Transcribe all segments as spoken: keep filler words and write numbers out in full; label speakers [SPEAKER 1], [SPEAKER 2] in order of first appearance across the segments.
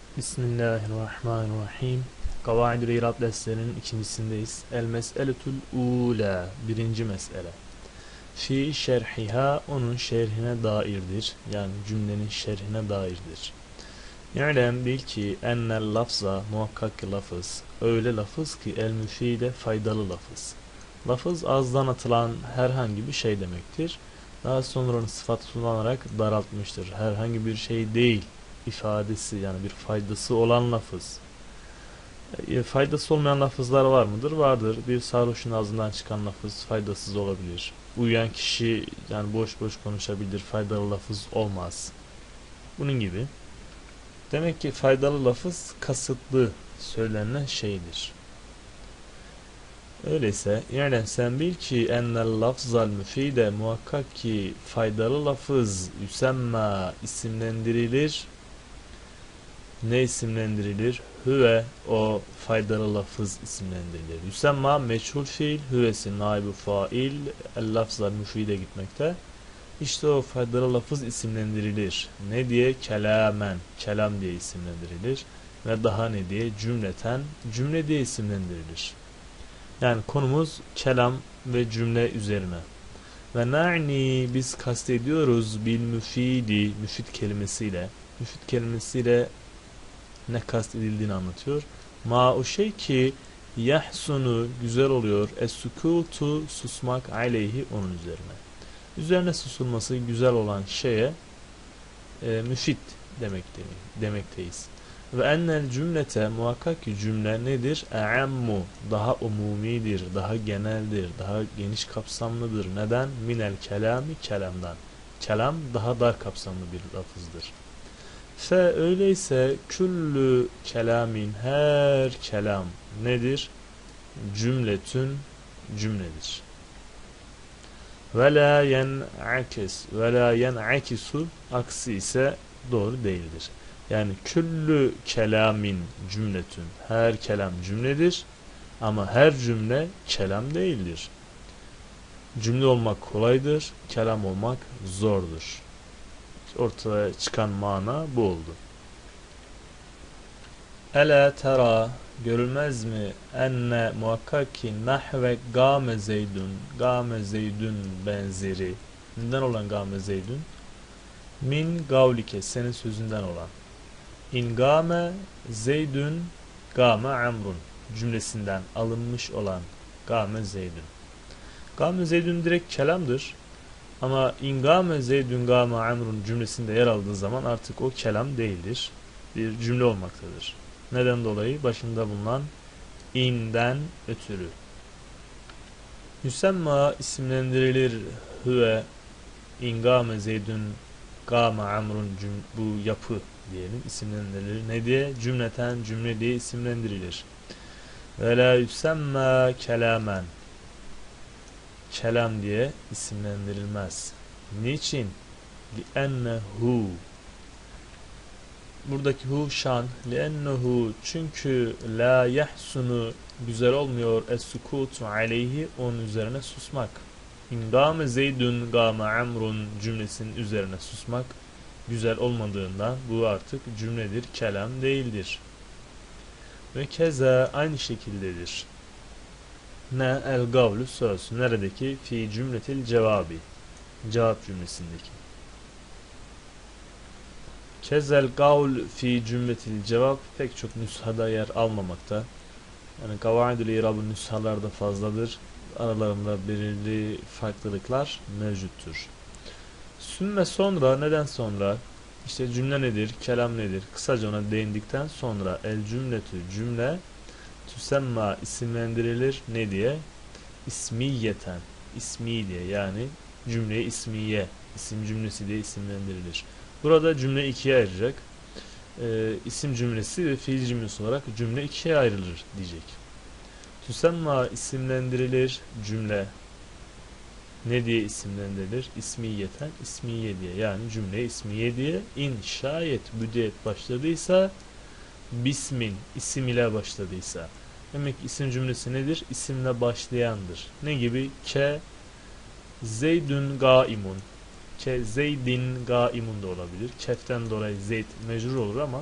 [SPEAKER 1] Bismillahirrahmanirrahim. Kavaid-ül İrab derslerinin ikincisindeyiz. El mes'eletul ula, birinci mesele. Fi şerhiha, onun şerhine dairdir. Yani cümlenin şerhine dairdir. Yani bil ki ennel lafza, muhakkak ki lafız, öyle lafız ki el müfide, faydalı lafız. Lafız ağızdan atılan herhangi bir şey demektir. Daha sonra onu sıfat kullanarak daraltmıştır. Herhangi bir şey değil ifadesi, yani bir faydası olan lafız. E, faydası olmayan lafızlar var mıdır? Vardır. Bir sarhoşun ağzından çıkan lafız faydasız olabilir. Uyuyan kişi yani boş boş konuşabilir. Faydalı lafız olmaz. Bunun gibi. Demek ki faydalı lafız kasıtlı söylenen şeydir. Öyleyse yani sen bil ki ennel lafzal müfide, muhakkak ki faydalı lafız yüsemma, isimlendirilir. Ne isimlendirilir? Hüve, o faydalı lafız isimlendirilir. Yüsemma meçhul fiil, hüvesi naibu fail, el lafzal müfide gitmekte. İşte o faydalı lafız isimlendirilir. Ne diye? Kelamen, kelam diye isimlendirilir. Ve daha ne diye? Cümleten, cümle diye isimlendirilir. Yani konumuz kelam ve cümle üzerine. Ve na'ni, biz kastediyoruz bil müfidi, müfid kelimesiyle. Müfid kelimesiyle ne kastedildiğini anlatıyor. Ma, o şey ki yahsunu, güzel oluyor, es-sukutu, susmak, aleyhi, onun üzerine. Üzerine susulması güzel olan şeye e, müfid demekte, demekteyiz. Ve ennel cümlete, muhakkak ki cümle nedir? E'ammu, daha umumidir, daha geneldir, daha geniş kapsamlıdır. Neden? Minel kelami, kelamdan. Kelam daha dar kapsamlı bir lafızdır. Fe, öyleyse küllü kelamin, her kelam nedir? Cümletün, cümledir. Ve la yen'akis, ve la yen'akisu, aksi ise doğru değildir. Yani küllü kelamin cümletün, her kelam cümledir ama her cümle kelam değildir. Cümle olmak kolaydır, kelam olmak zordur. Ortaya çıkan mana bu oldu. Ela tera, görülmez mi? Enne, muhakkak ki nahve gâme zeydün, gâme zeydün benzeri. Neden olan gâme zeydün? Min gavlike, senin sözünden olan. İn gâme zeydün gâme amrun cümlesinden alınmış olan gâme zeydün. Gâme zeydün direkt kelamdır. Ama in gâme zeydün gâme amrun cümlesinde yer aldığı zaman artık o kelam değildir. Bir cümle olmaktadır. Neden dolayı? Başında bulunan inden ötürü. Yüsemma, isimlendirilir hüve in gâme zeydün gâme amrun, bu yapı diyelim isimlendirilir. Ne diye? Cümleten, cümle diye isimlendirilir. Ve la yüsemma kelamen, kelam diye isimlendirilmez. Niçin? Li'ennehu, buradaki hu şan, li'ennehu, çünkü la yahsunu, güzel olmuyor, es-sukutu aleyhi, onun üzerine susmak. İn gâme zeydün gâme amrun cümlesinin üzerine susmak güzel olmadığından bu artık cümledir, kelam değildir. Ve keza aynı şekildedir. Ne el gavlu, söz. Neredeki? Fi cümletil cevabi, cevap cümlesindeki. Kezel gavl fi cümletil cevap pek çok nüshada yer almamakta. Yani kavaid-ül İrab'ın nüshalarda fazladır. Aralarında belirli farklılıklar mevcuttur. Sümme, sonra, neden sonra? İşte cümle nedir, kelam nedir? Kısaca ona değindikten sonra el cümletü, cümle tüsemma, isimlendirilir. Ne diye? İsmiyeten, ismi diye, yani cümle ismiye, isim cümlesi diye isimlendirilir. Burada cümle ikiye ayrılacak. Ee, isim cümlesi ve fiil cümlesi olarak cümle ikiye ayrılır diyecek. Tüsemma, isimlendirilir cümle. Ne diye isimlendirilir? İsmiyeten, ismiye diye, yani cümle ismiye diye. İn şayet büdiyet başladıysa, bismin, isim ile başladıysa. Demek ki isim cümlesi nedir? İsimle başlayandır. Ne gibi? Ke zeydün gaimun, ke zeydin gaimun da olabilir. Keften dolayı zeyd mecrur olur ama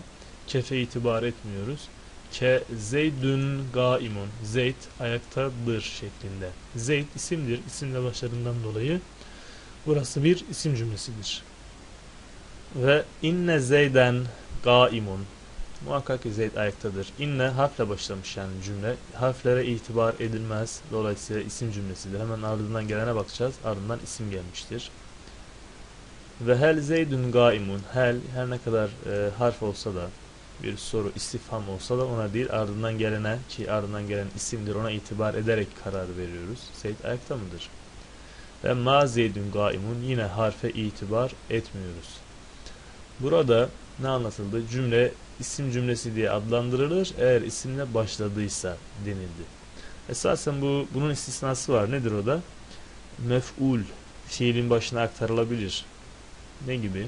[SPEAKER 1] Kefe itibar etmiyoruz. Ke Zeydün gaimun. Zeyd ayaktadır şeklinde. Zeyd isimdir. İsimle başlarından dolayı burası bir isim cümlesidir. Ve inne Zeyden gaimun. Muhakkak ki Zeyd ayaktadır. İnne harfle başlamış yani cümle. Harflere itibar edilmez. Dolayısıyla isim cümlesidir. Hemen ardından gelene bakacağız. Ardından isim gelmiştir. Ve hel Zeydün gaimun. Hel her ne kadar e, harf olsa da bir soru istifham olsa da ona değil ardından gelene ki ardından gelen isimdir ona itibar ederek karar veriyoruz. Zeyd ayakta mıdır? Ve ma Zeydün gaimun yine harfe itibar etmiyoruz. Burada ne anlatıldı? Cümle isim cümlesi diye adlandırılır eğer isimle başladıysa denildi. Esasen bu bunun istisnası var. Nedir o da? Mef'ul fiilin başına aktarılabilir. Ne gibi?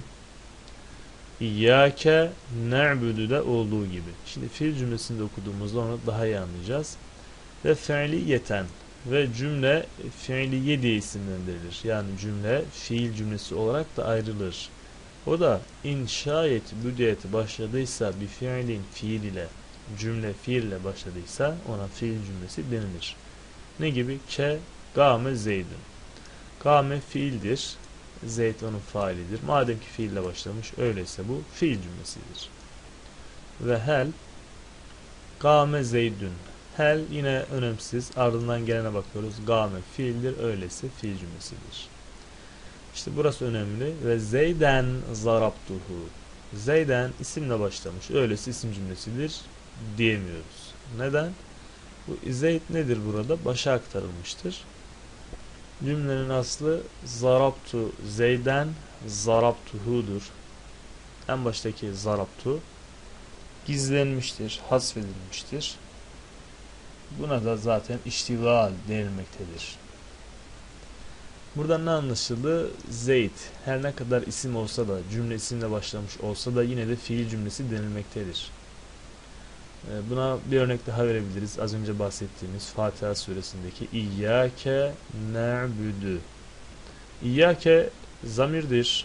[SPEAKER 1] İyyâke na'budu'da olduğu gibi. Şimdi fiil cümlesinde okuduğumuzda onu daha iyi anlayacağız. Ve fiiliyeten ve cümle fiiliye diye isimlendirilir. Yani cümle fiil cümlesi olarak da ayrılır. O da inşayet büdiyeti başladıysa bir fiilin fiil ile cümle fiil ile başladıysa ona fiil cümlesi denilir. Ne gibi? Ke gâme zeydün. Gâme fiildir. Zeyd onun failidir. Madem ki fiille başlamış öyleyse bu fiil cümlesidir. Ve hel gâme zeydün. Hel yine önemsiz. Ardından gelene bakıyoruz. Gâme fiildir. Öyleyse fiil cümlesidir. İşte burası önemli. Ve Zeyden zarabtuhu. Zeyden isimle başlamış. Öyleyse isim cümlesidir diyemiyoruz. Neden? Bu Zeyd nedir burada? Başa aktarılmıştır. Cümlenin aslı zarabtu Zeyden zarabtuhu'dur. En baştaki zarabtu gizlenmiştir, hasfedilmiştir. Buna da zaten iştigal denilmektedir. Buradan ne anlaşıldı? Zeyd her ne kadar isim olsa da cümle isimle başlamış olsa da yine de fiil cümlesi denilmektedir. Buna bir örnek daha verebiliriz. Az önce bahsettiğimiz Fatiha suresindeki İyyâke na'budu. İyyâke zamirdir.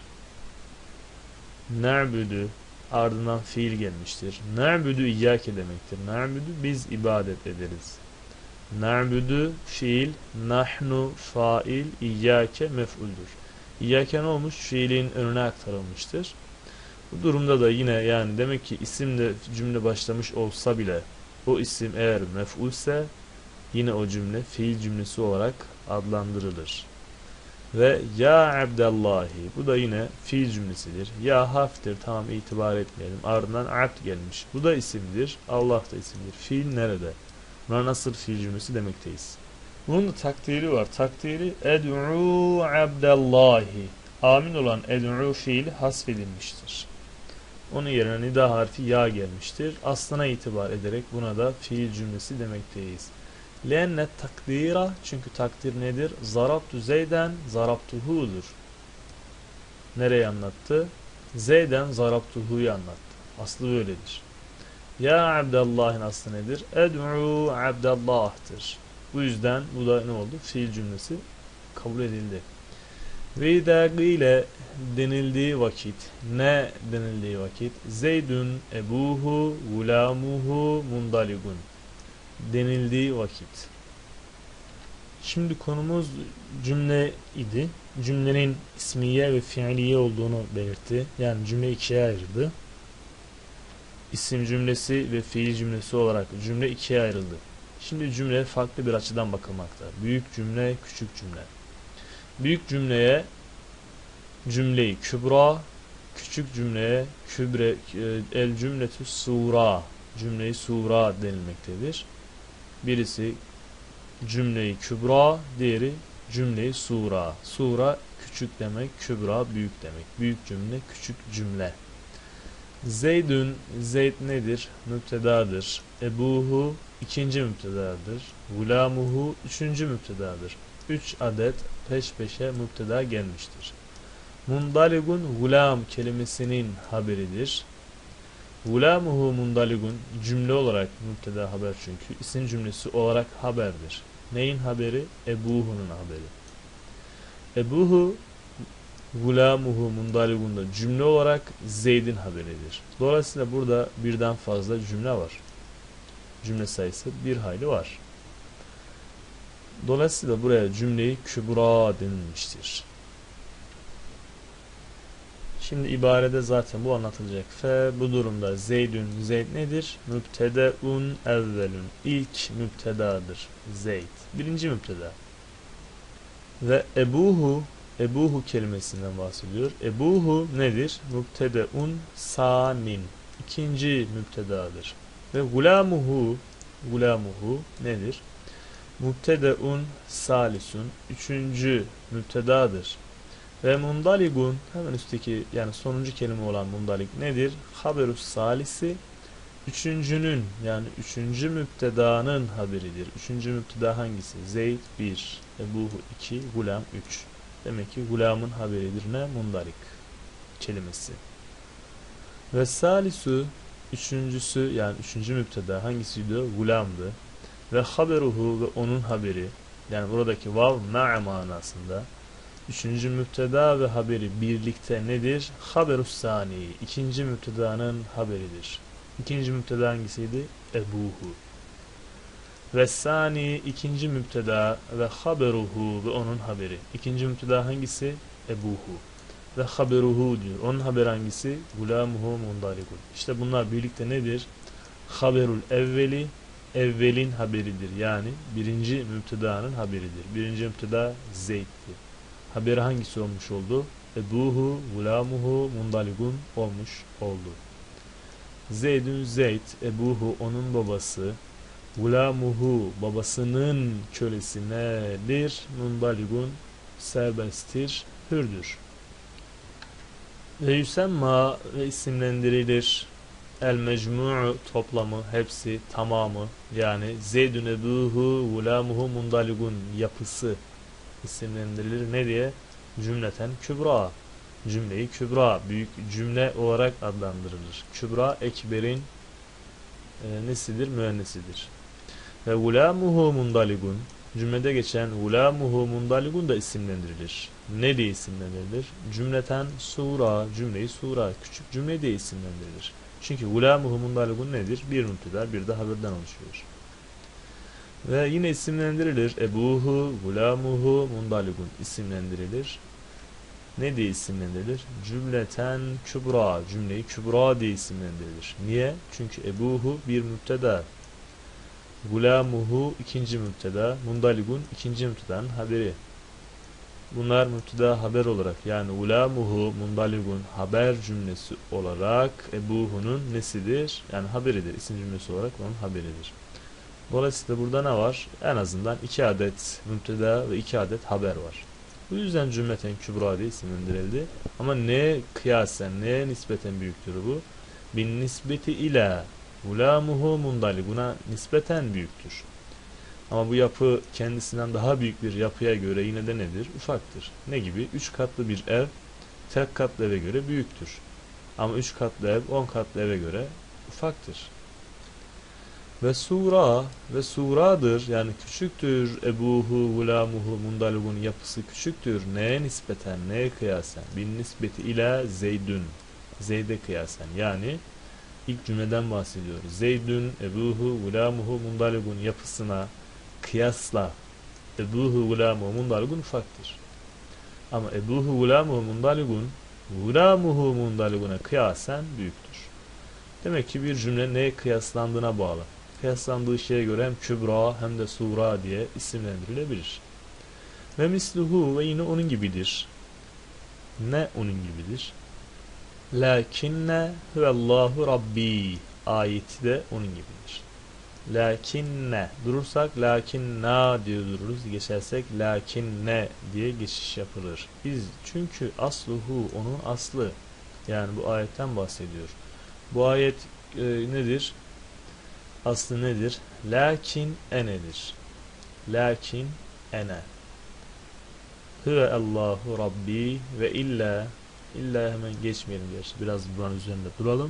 [SPEAKER 1] Na'budu ardından fiil gelmiştir. Na'budu İyyâke demektir. Na'budu biz ibadet ederiz. Na'budu fiil, nahnu fail, İyyâke mef'uldür. İyyâke ne olmuş? Fiilin önüne aktarılmıştır. Bu durumda da yine yani demek ki isimle cümle başlamış olsa bile o isim eğer mef'ulse yine o cümle fiil cümlesi olarak adlandırılır. Ve ya abdallahi bu da yine fiil cümlesidir. Ya harftir, tamam itibar etmeyelim. Ardından abd gelmiş. Bu da isimdir. Allah da isimdir. Fiil nerede? Buna nasıl fiil cümlesi demekteyiz. Bunun da takdiri var. Takdiri ed'u abdallahi. Amin olan ed'u fiili hasfedilmiştir. Onun yerine nida harfi ya gelmiştir. Aslına itibar ederek buna da fiil cümlesi demekteyiz. Lenne takdira çünkü takdir nedir? Zarabtu Zeyden zarabtuhu'dur. Nereye anlattı? Zeyden zarabtuhu'yu anlattı. Aslı böyledir. Ya Abdallah'ın aslı nedir? Ed'u Abdallah'tır. Bu yüzden bu da ne oldu? Fiil cümlesi kabul edildi. Ve idâ gîle denildiği vakit, ne denildiği vakit, Zeydun ebuhu gulamuhu mundaligun denildiği vakit. Şimdi konumuz cümle idi. Cümlenin ismiye ve fiiliye olduğunu belirtti. Yani cümle ikiye ayrıldı. İsim cümlesi ve fiil cümlesi olarak cümle ikiye ayrıldı. Şimdi cümle farklı bir açıdan bakılmakta. Büyük cümle, küçük cümle. Büyük cümleye cümleyi kübra, küçük cümleye kübre, el cümletü sura, cümleyi sura denilmektedir. Birisi cümleyi kübra, diğeri cümleyi sura. Sura küçük demek, kübra büyük demek. Büyük cümle, küçük cümle. Zeydün, Zeyd nedir? Müptedadır. Ebuhu ikinci müptedadır. Gulamuhu üçüncü müptedadır. Üç adet peş peşe müpteda gelmiştir. Mundaligun gulam kelimesinin haberidir. Gulamuhu mundaligun cümle olarak müpteda haber çünkü isim cümlesi olarak haberdir. Neyin haberi? Ebuhu'nun haberi. Ebuhu Gulamuhu mundaligun da cümle olarak Zeyd'in haberidir. Dolayısıyla burada birden fazla cümle var. Cümle sayısı bir hayli var. Dolayısıyla buraya cümleyi kübra denilmiştir. Şimdi ibarede zaten bu anlatılacak. Fe bu durumda Zeydün, Zeyd nedir? Mübtedeun evvelün. İlk mübtedadır. Zeyd. Birinci mübteda. Ve ebuhu, ebuhu kelimesinden bahsediyor. Ebuhu nedir? Mübtedeun sanin. İkinci mübtedadır. Ve gulamuhu, gulamuhu nedir? Mübtedeun salisun. Üçüncü mübtedadır. Ve mundaligun hemen üstteki yani sonuncu kelime olan mundalik nedir? Haberus salisi üçüncünün yani üçüncü mübtedanın haberidir. Üçüncü mübteda hangisi? Zeyd bir, Ebuhu iki, Gulam üç. Demek ki Gulam'ın haberidir ne? Mundalik kelimesi. Ve salisu üçüncüsü yani üçüncü mübteda hangisiydi? Gulam'dı. Ve haberuhu ve onun haberi yani buradaki vav ma'a manasında. Üçüncü mübteda ve haberi birlikte nedir? Haberus sani. İkinci mübtedanın haberidir. İkinci mübteda hangisiydi? Ebuhu. Ve sani ikinci mübteda ve haberuhu ve onun haberi. İkinci mübteda hangisi? Ebuhu. Ve haberuhu diyor. Onun haberi hangisi? Gulamuhu mundalikun. İşte bunlar birlikte nedir? Haberul evveli evvelin haberidir. Yani birinci mübtedanın haberidir. Birinci mübteda Zeyd'di. Haberi hangisi olmuş oldu? Ebuhu, gulamuhu, mundaligun olmuş oldu. Zeydün Zeyd, Ebuhu onun babası, gulamuhu babasının kölesi nedir? Mundaligun serbesttir, hürdür. Ve yüsemma ve isimlendirilir. El mecmu'u toplamı, hepsi, tamamı yani Zeydün Ebuhu, gulamuhu, mundaligun yapısı isimlendirilir. Ne diye? Cümleten kübra. Cümleyi kübra, büyük cümle olarak adlandırılır. Kübra ekberin e, nesidir? Müennesidir. Ve gulamuhu mundaligun cümlede geçen gulamuhu mundaligun da isimlendirilir. Ne diye isimlendirilir? Cümleten sura, cümleyi sura, küçük cümle diye isimlendirilir. Çünkü gulamuhu mundaligun nedir? Bir mübteda, bir de haberden oluşuyor. Ve yine isimlendirilir. Ebuhu, gulamuhu, mundaligun isimlendirilir. Ne diye isimlendirilir? Cümleten kübra, cümleyi kübra diye isimlendirilir. Niye? Çünkü ebuhu bir mübteda. Gulamuhu ikinci mübteda. Mundaligun ikinci mübtedanın haberi. Bunlar mübteda haber olarak yani gulamuhu, mundaligun haber cümlesi olarak ebuhunun nesidir? Yani haberidir. İsim cümlesi olarak onun haberidir. Dolayısıyla burada ne var? En azından iki adet mübteda ve iki adet haber var. Bu yüzden cümleten kübra diye isimlendirildi. Ama neye kıyasen, neye nispeten büyüktür bu? Bin nisbeti ila gulamuhu mundaliguna nispeten büyüktür. Ama bu yapı kendisinden daha büyük bir yapıya göre yine de nedir? Ufaktır. Ne gibi? Üç katlı bir ev tek katlı eve göre büyüktür. Ama üç katlı ev on katlı eve göre ufaktır. Ve sura ve suradır yani küçüktür. Ebuhu, gulamuhu, mundaligun yapısı küçüktür. Neye nispeten, neye kıyasen? Bin nisbeti ila Zeydün. Zeyd'e kıyasen yani ilk cümleden bahsediyoruz. Zeydün, ebuhu, gulamuhu, mundaligun yapısına kıyasla ebuhu, gulamuhu, mundaligun ufaktır. Ama ebuhu, gulamuhu, mundaligun gulamuhu, mundaliguna kıyasen büyüktür. Demek ki bir cümle neye kıyaslandığına bağlı. Kıyaslandığı şeye göre hem kübra hem de sura diye isimlendirilebilir. Ve misluhu ve yine onun gibidir. Ne onun gibidir? Lakinne huvallahu rabbi ayeti de onun gibidir. Lakinne durursak lakinna diye dururuz. Geçersek lakinne diye geçiş yapılır. Biz çünkü asluhu onun aslı yani bu ayetten bahsediyor. Bu ayet e, nedir? Aslı nedir? Lakin enedir. Lakin ene. Huve Allahu Rabbi ve illa illa hemen geçmeyelim gerçi. Biraz buranın üzerinde duralım.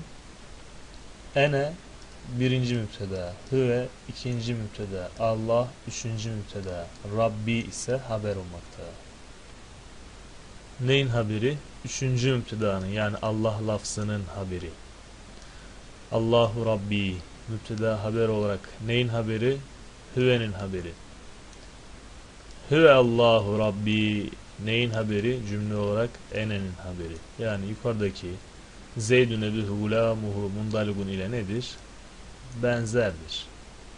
[SPEAKER 1] Ene birinci mübteda. Huve ikinci mübteda. Allah üçüncü mübteda. Rabbi ise haber olmakta. Neyin haberi? Üçüncü müptedanın, yani Allah lafzının haberi. Allahu Rabbi müpteda haber olarak neyin haberi? Hüve'nin haberi. Hüve Allahu Rabbi neyin haberi? Cümle olarak enenin haberi. Yani yukarıdaki Zeydun ebuhu gulamuhu mundaligun ile nedir? Benzerdir.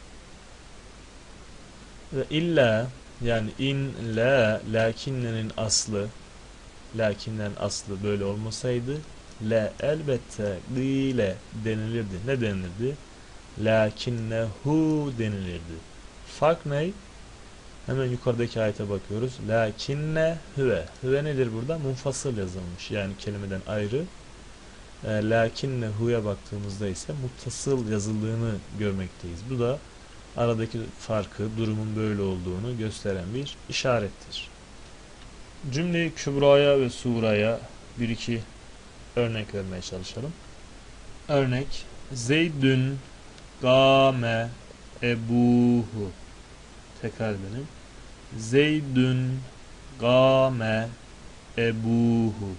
[SPEAKER 1] Ve illa, yani in la, lakinnenin aslı, lakinnen aslı böyle olmasaydı la elbette ile denilirdi. Ne denilirdi? Lakinnehu denilirdi. Fark ne? Hemen yukarıdaki ayete bakıyoruz. Lakinne hüve. Hüve nedir burada? Munfasıl yazılmış. Yani kelimeden ayrı. E, lakinne hu'ya baktığımızda ise muttasıl yazıldığını görmekteyiz. Bu da aradaki farkı, durumun böyle olduğunu gösteren bir işarettir. Cümle-i kübraya ve suraya bir iki örnek vermeye çalışalım. Örnek: Zeydün gâme ebuhu. Tekrar edelim. Zeydün gâme ebuhu.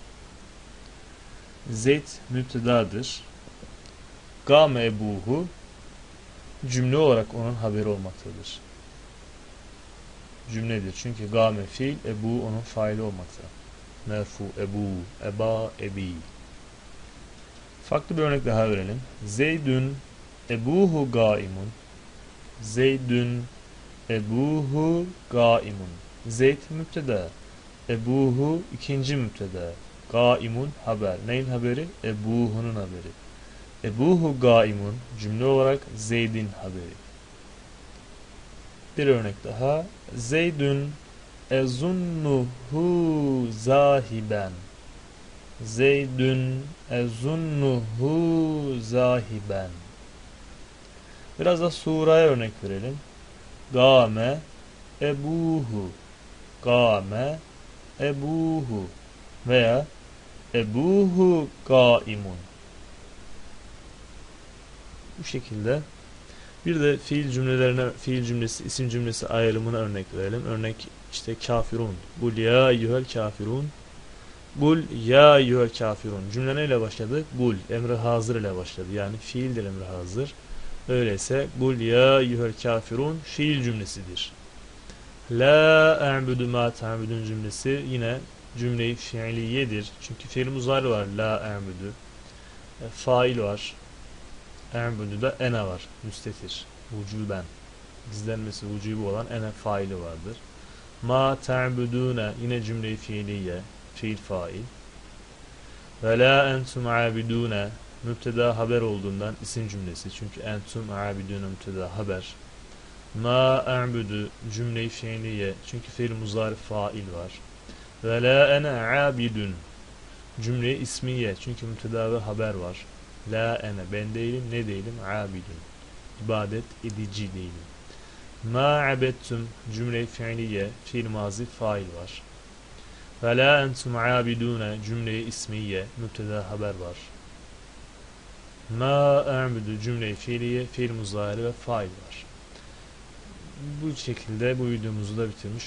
[SPEAKER 1] Zeyd müptedadır. Gâme ebuhu cümle olarak onun haberi olmaktadır. Cümledir. Çünkü gâme fiil, ebu onun faili olmakta. Merfu, ebu, eba, ebi. Farklı bir örnek daha verelim. Zeydün ebuhu gaimun. Zeydün ebuhu gaimun. Zeyd müpteda. Ebuhu ikinci müpteda. Gaimun haber. Neyin haberi? Ebuhu'nun haberi. Ebuhu gaimun cümle olarak Zeyd'in haberi. Bir örnek daha. Zeydün ezunnuhu zahiben. Zeydün ezunnuhu zahiben. Biraz da suraya örnek verelim. Gâme ebuhu. Gâme ebuhu. Veya ebuhu gaimun. Bu şekilde. Bir de fiil cümlelerine, fiil cümlesi, isim cümlesi ayrımına örnek verelim. Örnek işte kafirun. Bul ya eyyuhel kafirun. Bul ya eyyuhel kafirun. Cümle neyle başladı? Bul. Emri hazır ile başladı. Yani fiildir emri hazır. Öyleyse bul ya eyyuhel kafirun fiil cümlesidir. La a'budu ma ta'budun cümlesi yine cümle-i fiiliyedir. Çünkü fiil muzari var. La a'budu. E, fail var. A'budu da ene var. Müstetir. Vücuben. Gizlenmesi vücubu olan ene faili vardır. Ma ta'budune yine cümle-i fiiliye. Fiil fail. Ve la entum abidune müpteda haber olduğundan isim cümlesi. Çünkü entum abidune müpteda haber. Ma a'budu cümle-i fiiliye. Çünkü fiil muzari fail var. Ve la ene abidun cümle ismiye. Çünkü müpteda ve haber var. La ene ben değilim, ne değilim? Abidun. İbadet edici değilim. Ma abettum cümle fiiliye. Fiil mazi fail var. Ve la entum abidune cümle ismiye. Müpteda haber var. Ma a'budu cümle fiiliye. Fiil muzari ve fail var. Bu şekilde bu videomuzu da bitirmiş